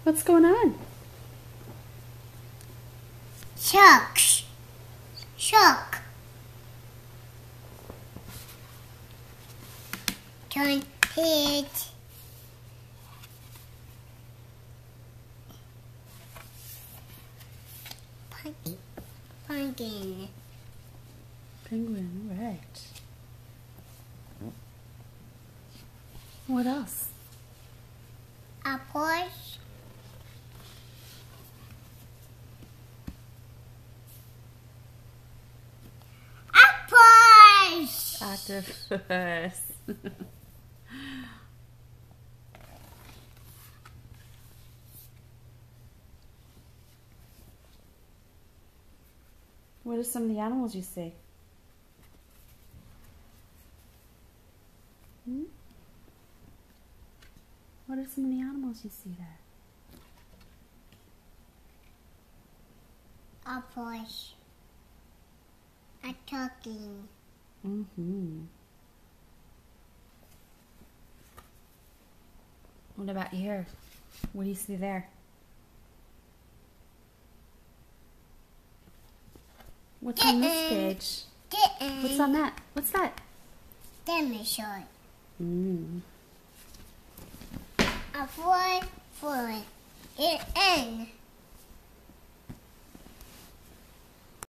What's going on? Sharks. Shark. Turn page. Pumpkin. Pumpkin. Penguin, right. What else? Apples. Apples. Octopus. What are some of the animals you see? What are some of the animals you see there? Apples. A talking. What about here? What do you see there? What's on this page? What's on that? What's that? Dinosaur. Mm. A four, four. It end.